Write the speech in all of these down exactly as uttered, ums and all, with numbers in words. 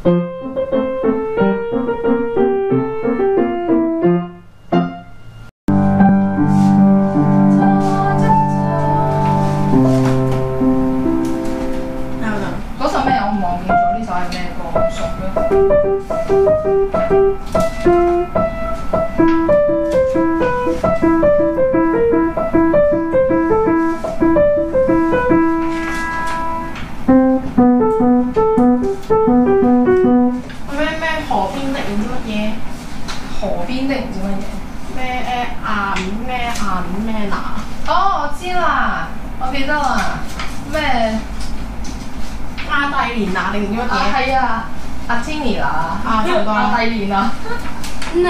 嗰首咩我忘記咗，呢首係咩歌？唔熟嘅。 咩咩河邊的唔知乜嘢？ 河邊的唔知乜嘢？ 咩誒亞咩亞咩拿？ 哦，我知啦，我記得啦，咩？ 亞蒂蓮娜定唔知乜啊嘢？ 係啊，阿 Tini 啦， 啊差唔多啦阿蒂蓮啊，誒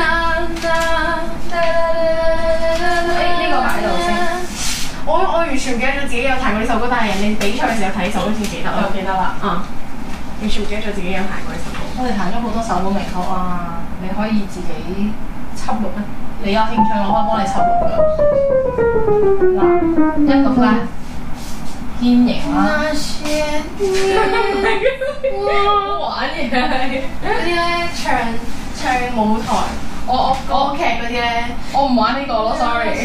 呢個擺度先， 我我完全唔記得咗自己有彈過呢首歌，但係人哋比賽嘅時候睇呢首歌先記得咯。 我記得啦。 嗯，完全唔記得咗自己有彈過呢首歌。 我哋彈咗好多首都未曲啊，你可以自己輯錄啊。你有興趣我可以幫你輯錄㗎。嗱，一個 flat 肩型啦。 那些我玩嘢係。 嗰啲咧唱唱舞台我我歌劇嗰啲咧， 我唔玩呢個咯 ，sorry。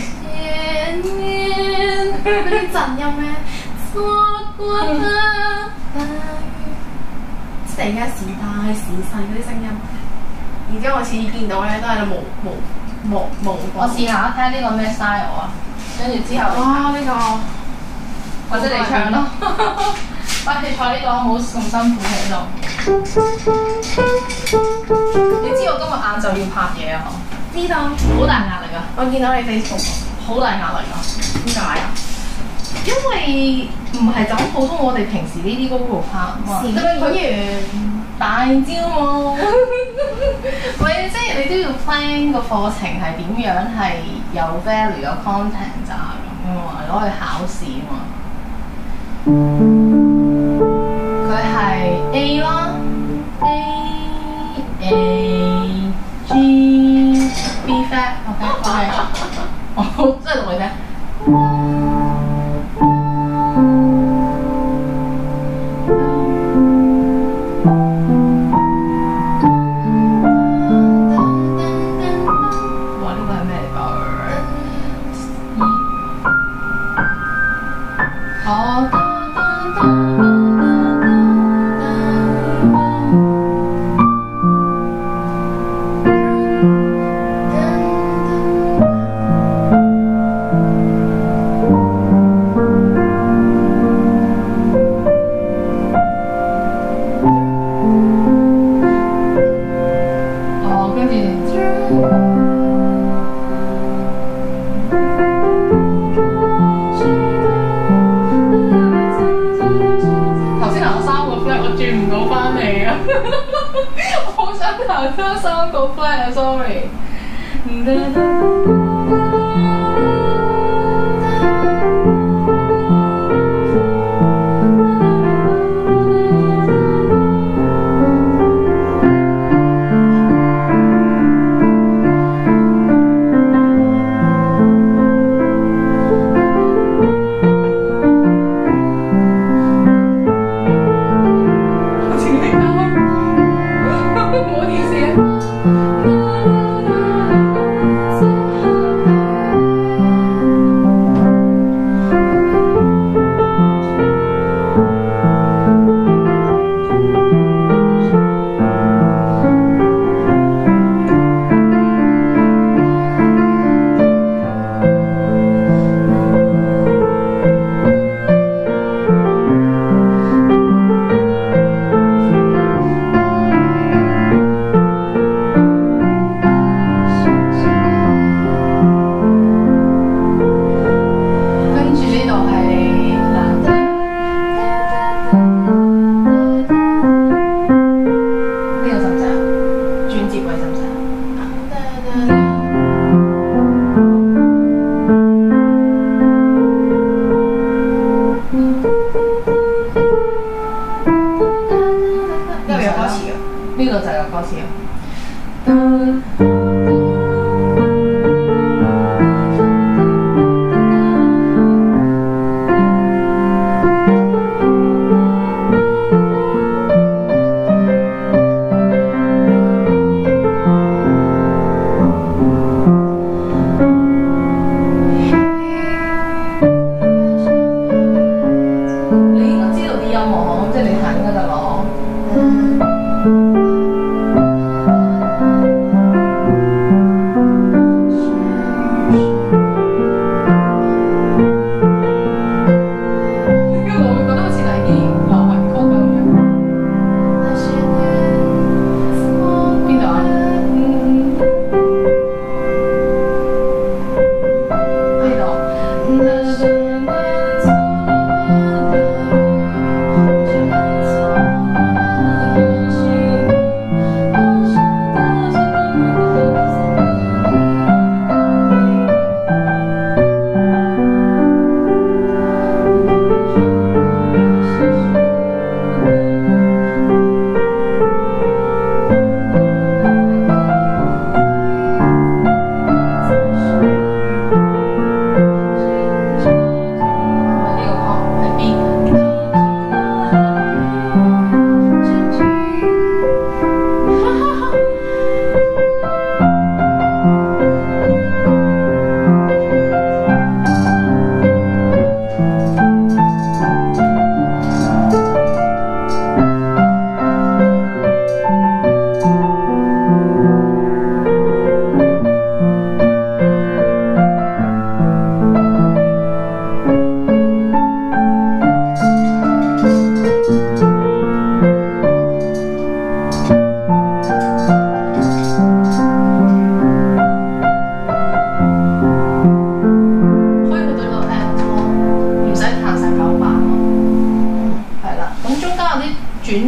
嗰啲震音咧，錯過了大雨，即係而家時大時細嗰啲聲音。然之後我次次見到咧都喺度模模模模我試下睇下呢個咩 style 啊，跟住之後哇呢個或者你唱咯。喂，你坐呢度好唔好咁辛苦喺度？你知我今日晏晝要拍嘢啊？ 知道， 好大壓力啊！ 我見到你 Facebook， 好大壓力啊！ 點解啊？ 因為唔係就咁普通我哋平時呢啲嗰度拍啊嘛， 時演員大招嘛，喂，即係你都要 plan 個課程係點樣係有 value 有 content 咋咁啊嘛，攞去考試啊嘛。佢係 A 啦 ，A A G B flat，OK OK， 我真係同你聽。哇！呢個係咩嚟㗎？好。我好想彈翻三個 flat 啊 ，sorry。呢個就有歌詞啊。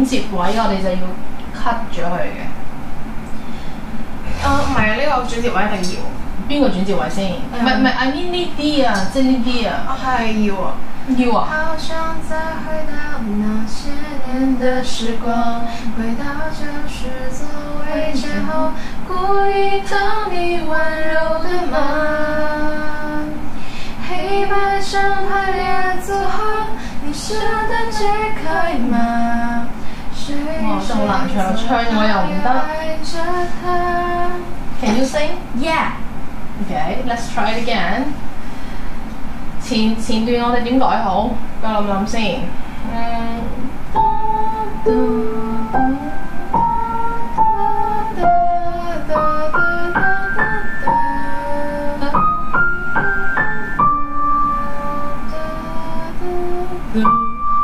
接位我哋就要 cut 咗佢嘅。 啊，唔係啊，呢個轉接位一定要。 邊個轉接位先？唔係唔係，I mean 呢啲啊，即係呢啲啊。 啊，係要啊。 要啊。 好想再回到那些年的時光，回到教室座位前後，故意討你溫柔的罵。黑白相排列組合，你捨得解開嗎？ 哇，真係好難唱，唱我又唔得。Can you sing? Yeah. Okay, let's try it again. 前前段我哋點改好？俾我諗諗先。嗯。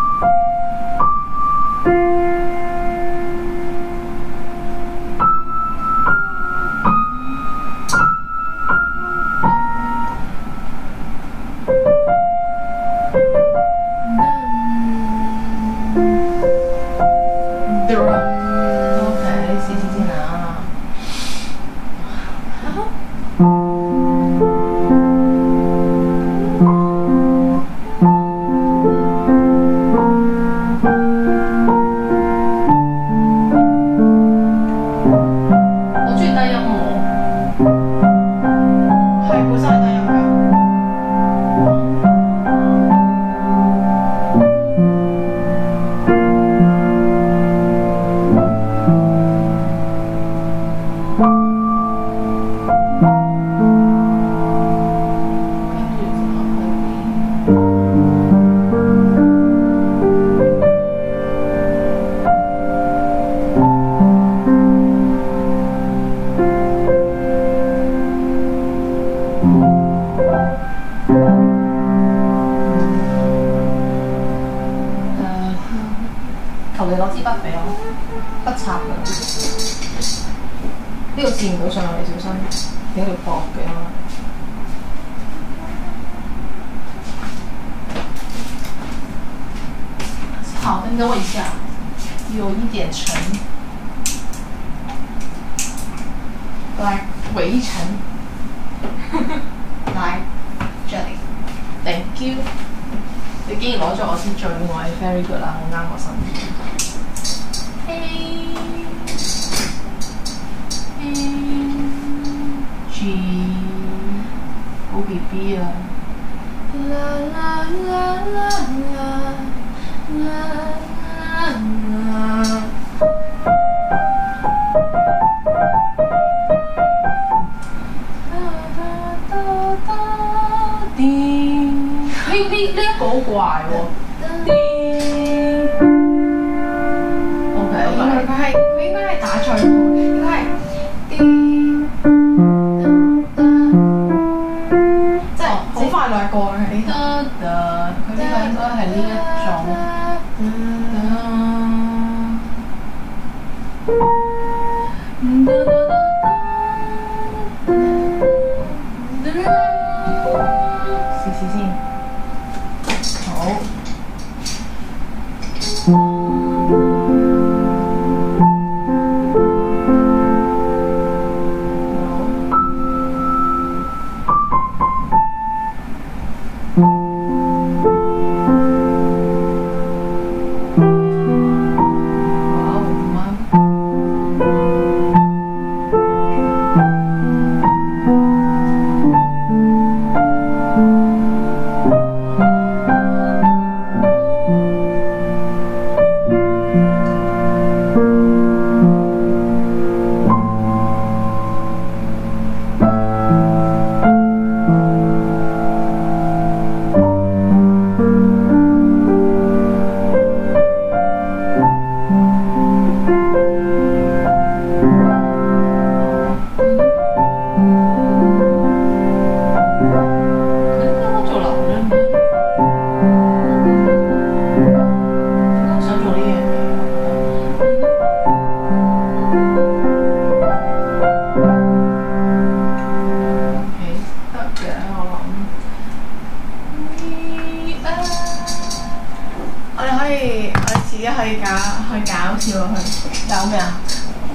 求你攞支筆俾我，筆插㗎。呢個線唔到上嚟，小心，整條薄嘅。好，你等我一下，有一點沉。來，圍城。來，這裡 ，thank you。你竟然攞咗我支最愛 ，very good 啦，好啱我心意。A A G， 好 B B 啊！啦啦啦啦啦啦啦。呢呢呢一個好怪喎。O K， 佢係佢應該係打錯咗，應該係即係好快略過嘅呢度。 佢呢個應該係呢一種。試試先。好。哇，唔啱。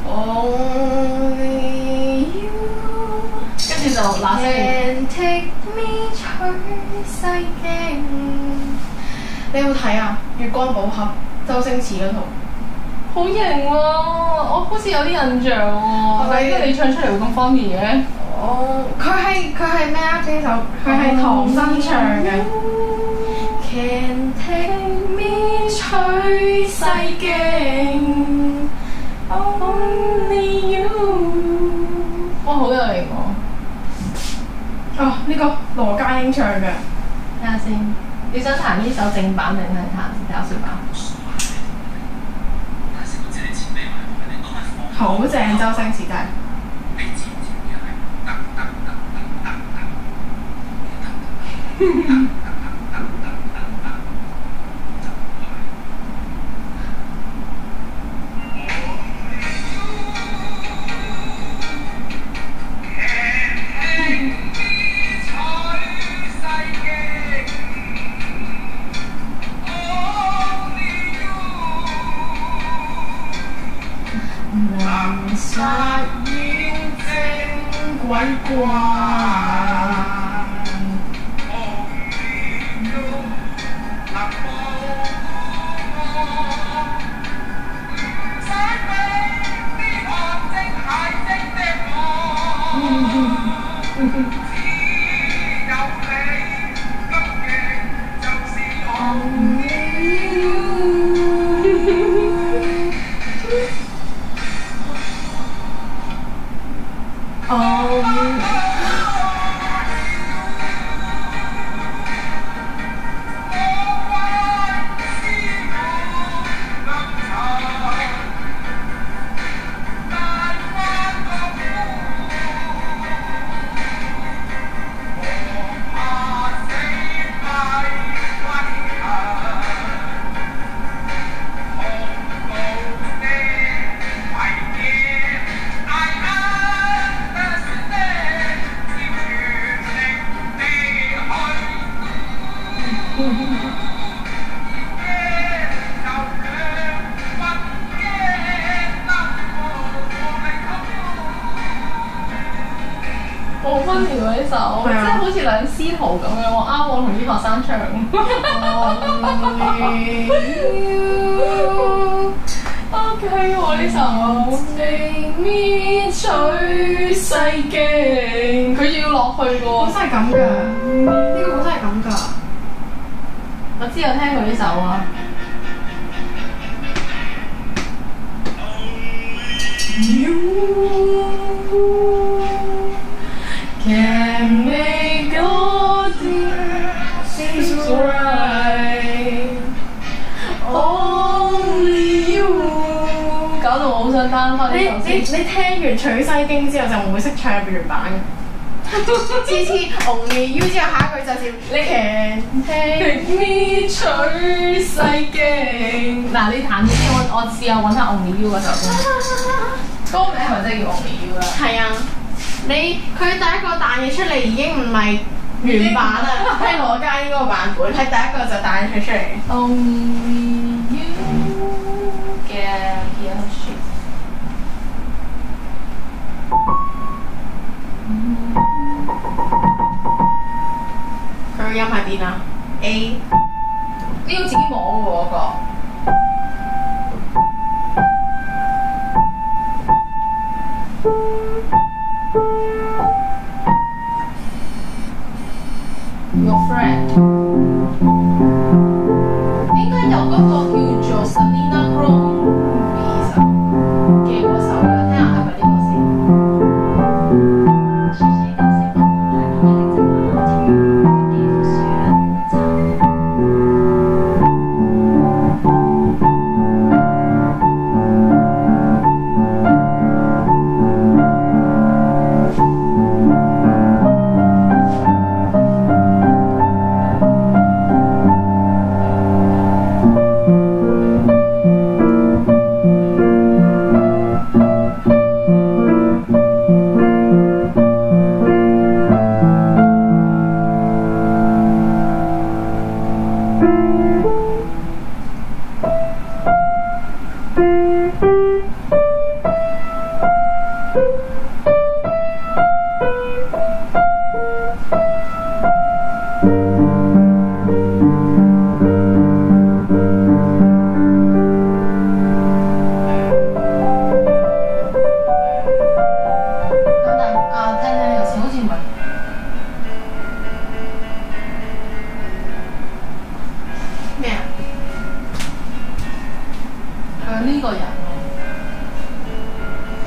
Only you 跟住就嗱聲， can take me 取西經。你有冇睇啊？月光寶盒周星馳嗰套。 好型喎！我好似有啲印象喎， 係點解你唱出嚟會咁方便嘅？ 哦，佢係佢係咩啊？呢首佢係唐生唱嘅。Can take me 取西經 ，Only you。 哇，好有型喎！ 哦，呢個羅家英唱嘅。 睇下先，你想彈呢首正版定係彈搞笑版？ 好正，周星馳真係。能殺煙精鬼怪。 好分裂喎呢首，即係好似兩師徒咁樣喎，啱我同啲學生唱。O K 喎呢首，Take me 取西經，佢要落去嘅喎。 本身係咁㗎，呢個本身係咁㗎。 我知有聽佢呢首啊。You can make all things right, only you。搞到我好想 down 翻呢首你你你聽完取西經之後就唔會識唱原版嘅。次次 Only you 之後下一句就接你 Can take me 取西經。嗱，你彈先，我我試下揾下 Only you 嗰首先。歌名係咪真係叫 Only you 啦？ 係啊。你佢第一個彈嘢出嚟已經唔係原版啦，係羅家英嗰個版本，係第一個就彈佢出嚟。 Only you 嘅 Piano Sheet。 佢個音喺邊啊 ？A。 呢個自己摸喎嗰個。Your friend 應該有嗰個叫做 Selena Gomez 嘅嗰首嘅，聽下係咪呢個先？是誰告訴我，你的這麼好聽，你不需要找。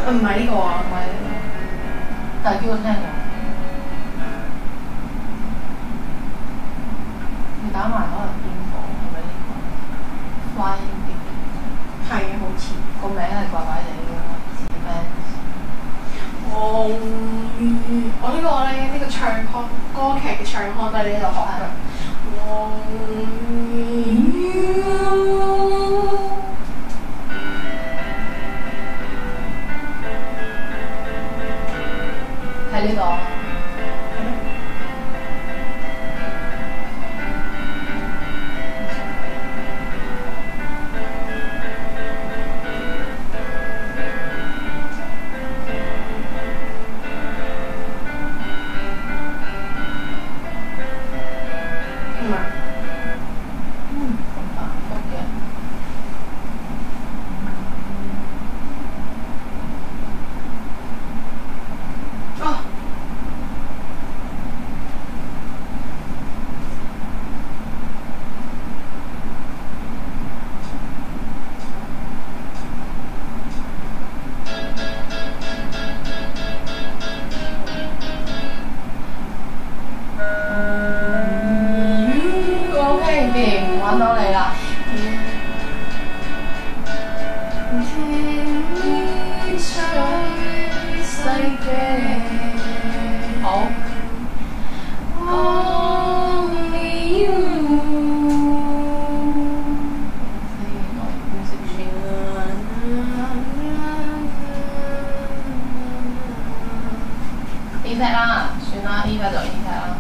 唔係呢個啊， 唔係呢個，但係叫我聽過。你打埋可能邊個係咪呢個？Flying B B 係啊，好似個名係怪怪地嘅，Depends。 我我呢個咧，呢個唱腔歌劇嘅唱腔都係呢度學嘅。 係呢個。揾到你啦！好。E 踢啦，算啦，依家就 E 踢啦。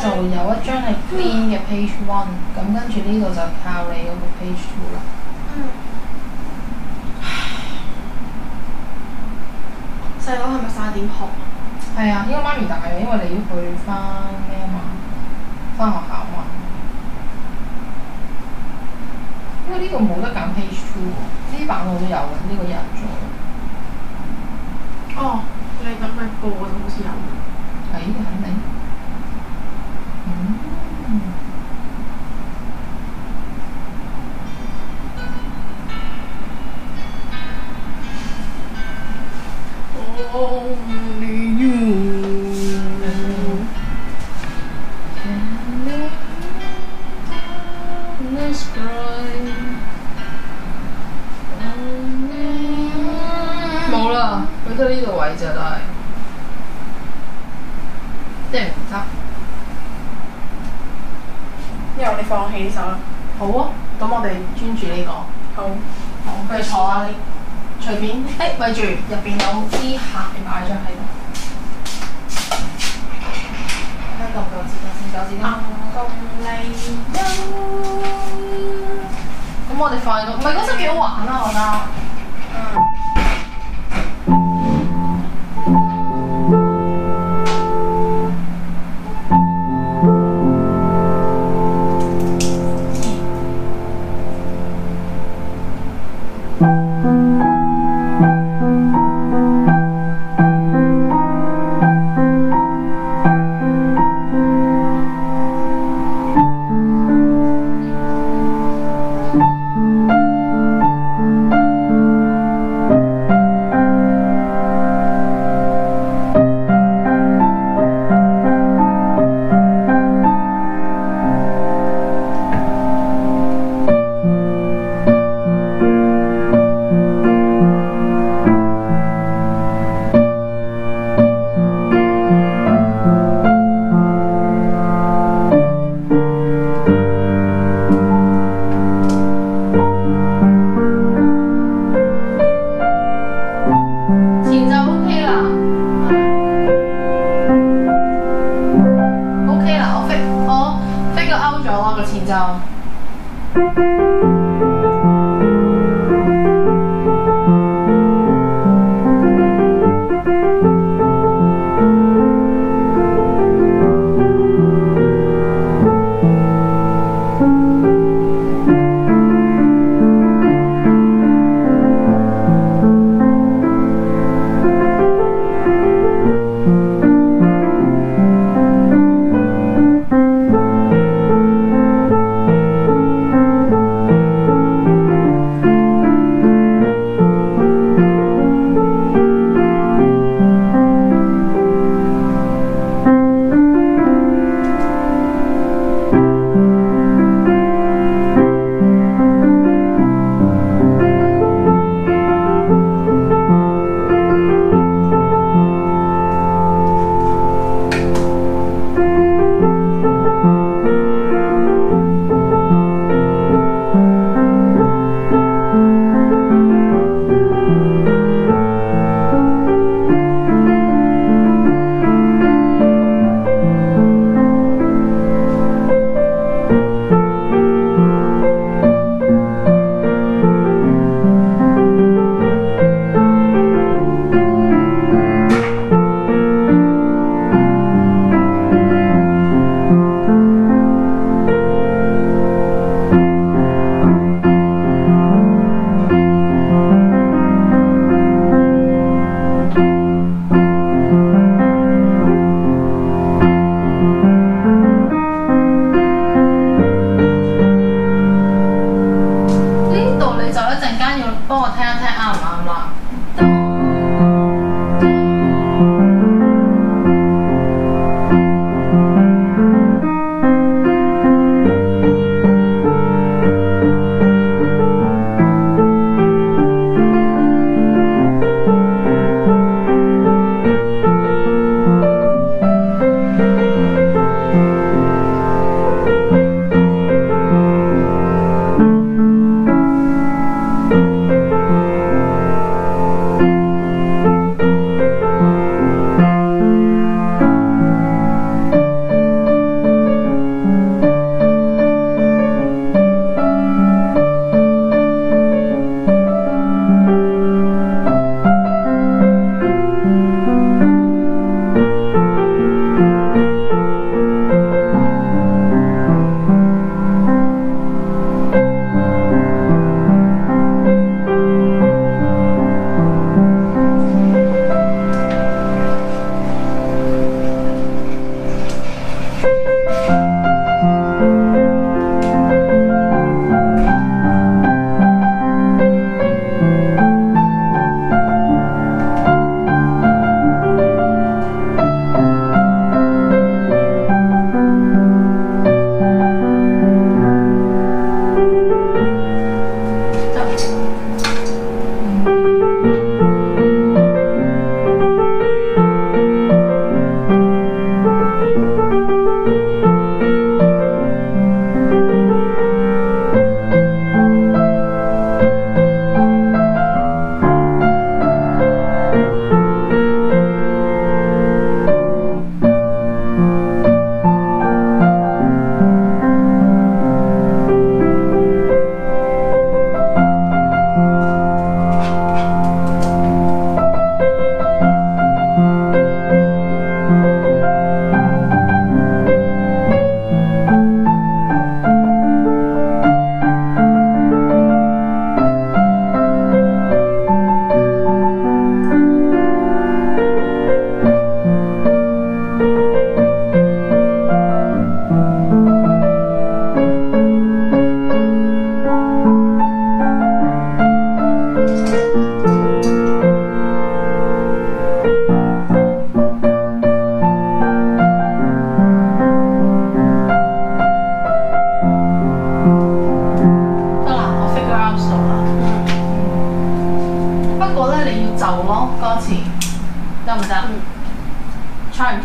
就有一張係 clean 嘅 page one， 咁跟住呢度就靠你嗰個 page two 啦。 嗯。細佬係咪十一點學？ 係啊，應該媽咪帶嘅，因為你要去翻咩啊嘛，翻學校嘛。因為呢度冇得揀 page two 喎，呢版我都有嘅，呢、這個有人做。 哦，你等佢播就好似有。 係肯定。嗯。 Only you。 冇啦，佢得呢個位啫，都係，即係唔得。 因為我哋放棄呢首啦。 好啊，咁我哋專注呢、這個。 好。 好，佢坐下你，隨便。誒，咪住，入邊有啲鞋擺咗喺度。睇下夠唔夠時間先？夠時間。 咁你咁我哋放喺度，唔係嗰首幾好玩啊！我覺得。嗯。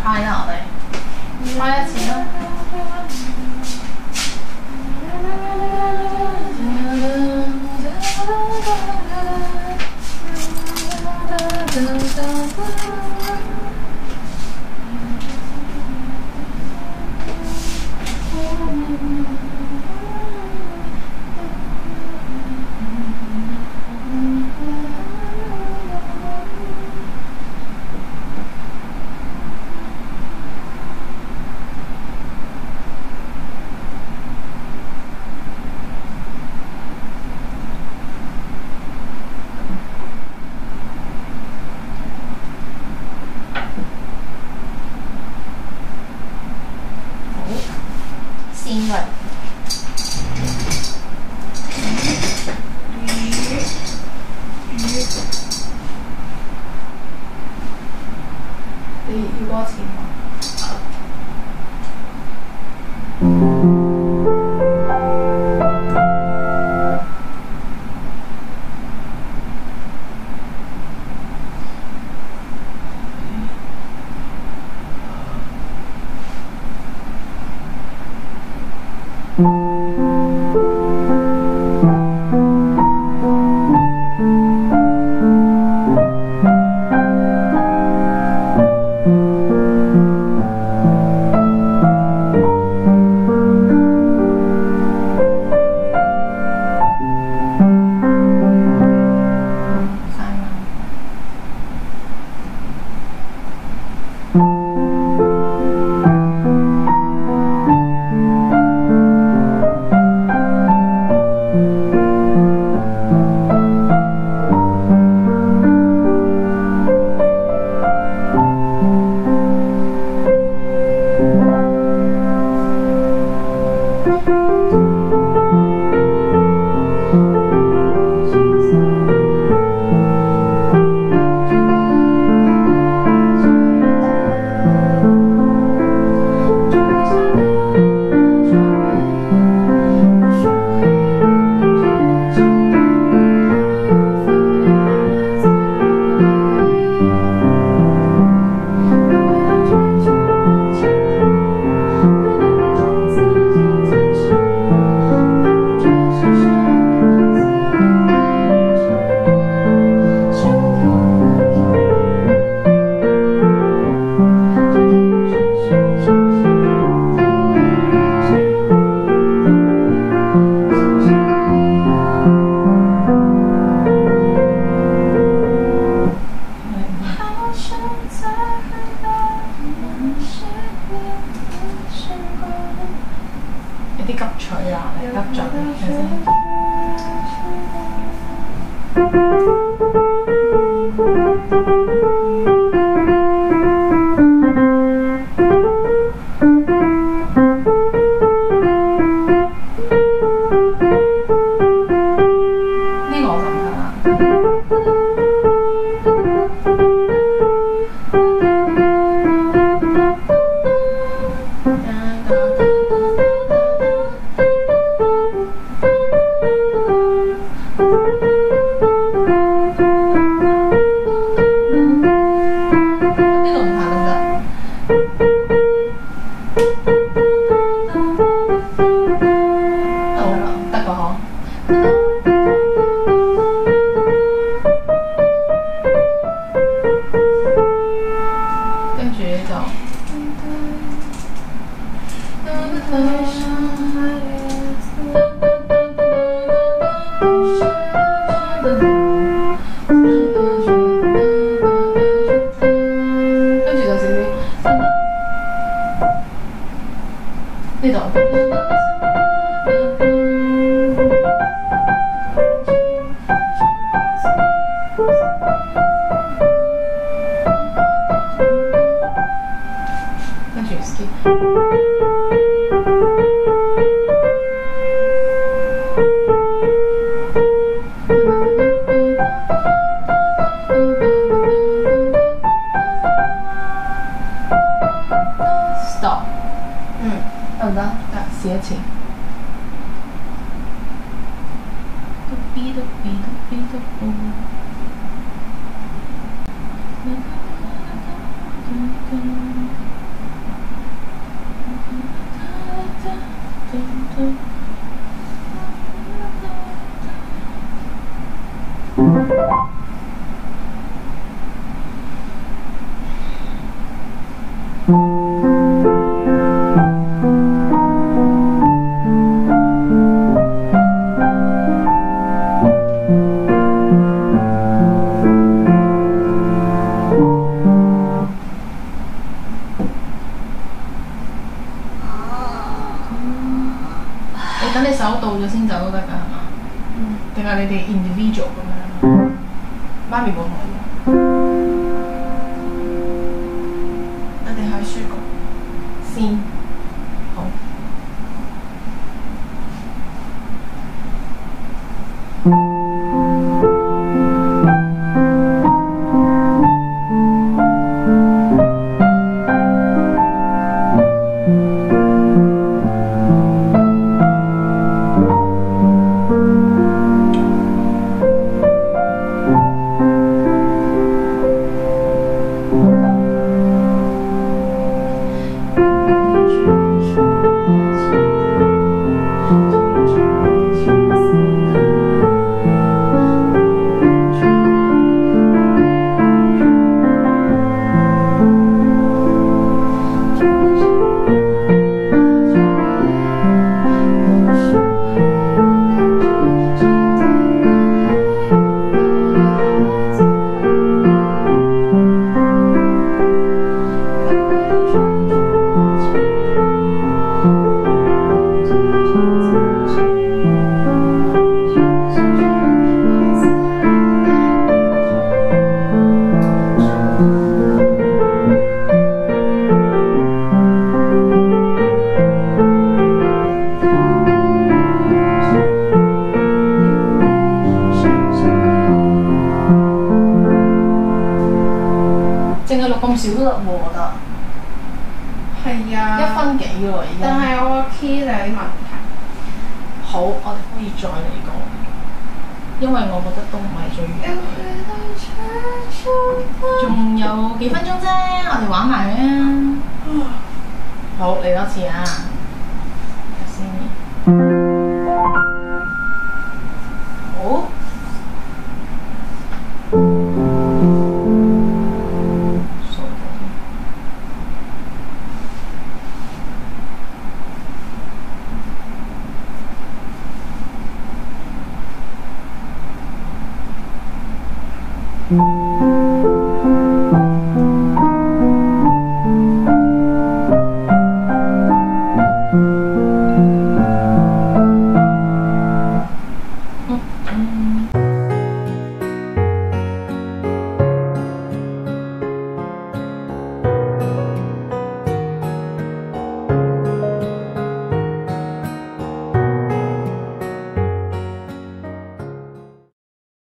快啦，我哋快一次啦。 你等你手到咗先走都得㗎係嘛？ 嗯， 定係你哋 individual 咁樣？媽咪冇同你講。 我哋去書局先。 好。咁少都得喎，我覺得。 係啊。 一分幾喎而家。 但係我個 key 就有啲問題。 好，我哋可以再嚟過，因為我覺得都唔係最遠。仲有幾分鐘啫，我哋玩埋佢啊！好，嚟多次啊！睇先。